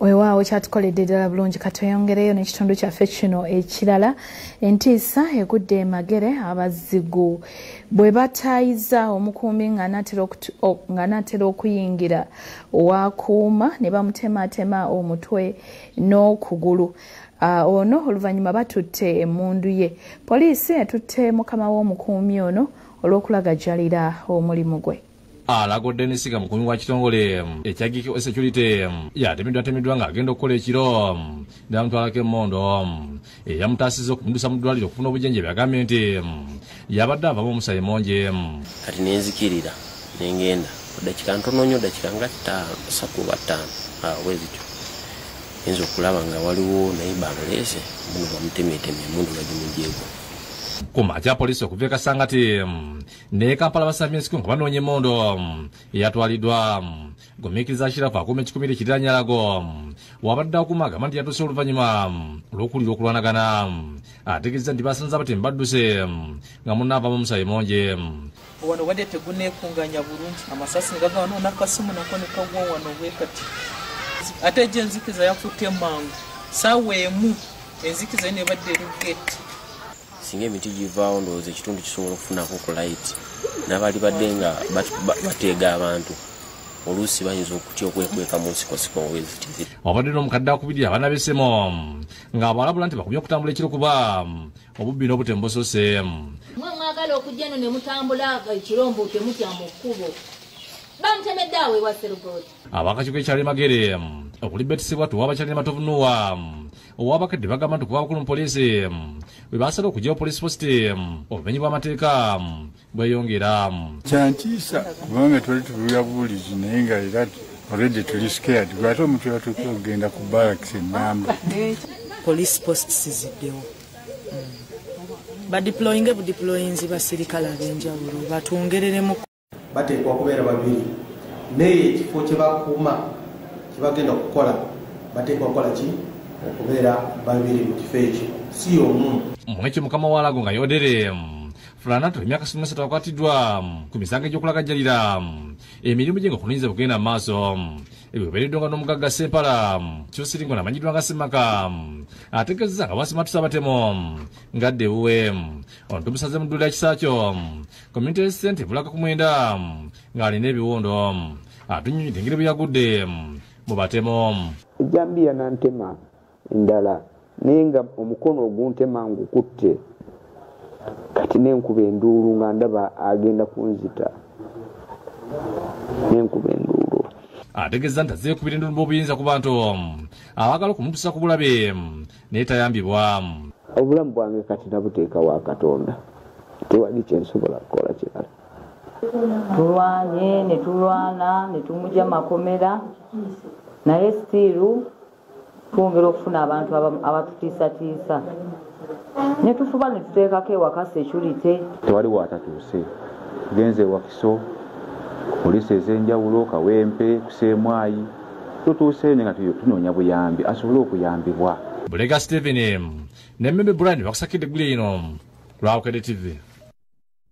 Weewaawo kyatukoledde ddala bulungi katweyongereyo n'ekitundu kyaffe kino ekirala. Entiisa egudde emagere Abazigu bwe bataayiza omukuumi ng'anaatera okuyingira owakuuma ne bamutematema omutwe n'okugulu. Ono oluvannyuma batutte emmundu ye. Poliisi etutte mukama w'omukuumi ono olw'okulagajjalira omulimu gwe. Alagodde n'esiga mukumi wa kitongole ekyagiki security yatemedwa ng'agenda okukola ekiro n'amutwalako emmondo eyamutaasizza okumudusa mu ddwaliro okufuna obujenjebe agambye nti yabadde avamu omusaayi monje. Kati nenzikirira nengenda dakika ntono nnyo, dakika nga 3 oba 5 bwezityo nza okulaba nga waliwo naye bamuleese muno bamutemetemye emundu bagimugyeko. Kumakya poliisi okuva e Kasangati ne Kampala basambye ensiko nga banoonya emmondo eyatwaliddwa. Gumiikiriza Shirafu akuuma ekikuumiro ekiriraanye Alago wabadde akuuma agamba nti yatuuse oluvannyuma olw'okuwulira okulwanagana. Ategeezezza nti basanze abatemi badduse nga munnaavamu omusaayi monje. Wano wadde teguneekunganya bulungi, amasasi ngagaba n'akasimu nako ne kagwa wano bwe kati. Ate gye enzikiza yakutte mangu ssaawa emu enzikiza ne badde erugeti. Singa emiti givaawo ndowooza ekitundu kisobola okufunako ku light n'abali badde nga bateega abantu oluusi bayinza okutya okwekweka mu nsikosiko weziti. Wabadde n'omukadde akubidde abaana b'essemo ng'abalabula nti bakumye okutambula ekiro kuba obubbi n'obutemu busose. Mwe mwagala okujja eno ne mutambula ekirombo temutya mu kkubo. Bamutemedde awo ewa Serugoti. Abakakiiko ekyali Magere okuli betisibwa tuwaabakyalina matovunuwa owabakadde bagamba nti okuba abakulu mu poliisi bwe basala okugyawo poliisi positi obumenyi bw'amateeka bweyongera. Kyantiisa kubanga twali tubulira buwulizi naye nga era already tuli scared. Gwate omutwe batuukira okugenda ku barracks ennamba. Police posts ziddewo. Badeployinge budeployinzi basirikale ab'enjawulo batongereremu. Bateekwa okubeera babiri naye ekifo kye bakuuma kye bagenda okukola bateekwa kukola ki okubeera babiri mu kifo ekyo si omu. Mwekyo mukama wa Alago nga yodere Fulanato emyaka 13 akwatiddwa ku misango egy'okulagajjalira emirimu gye ng'okulunyiza bugenda mu maaso. Ebyo bibeereddwa nga n'omugagga Sempala Kyosiringo n'amanyiddwa nga Semaka ategeezezza nga bwasimatusa abatemu ng'adde ewuwe. Ono tumusaze mu ddula kisaakyo community center Bulaka ku Mwenda ng'alina ebiwondo atunyunyidde engeri bwe yagudde mu batemu. Ejjambiya n'antema endala naye nga omukono oguntema ngukutte kati nenkuba enduulu nga ndaba agenda kunzita nenkuba enduulu. Ategeeza nti azeekubira enduulu b'obuyinza ku bantu abaagala okumutuusa ku bulabe naye tayambibwa. Obulamu bwange kati nabuteeka wa Katonda, tewali kye nsobola kukola kirala. Tulwanye ne tulwana ne tumugya makomera naye stiru twongera okufuna abantu abatutiisatiisa ne tufuba ne tuteekako ewaka security. Tewali waatatuuse tugenze ewakiso poliisi ez'enjawulo Kawempe Kuseemwayi tutuuse nga tunoonya buyambi asobole okuyambibwa. Bulega Stephen ne Mmembe Brian bakusakidde eggulu eno lwa Okede TV.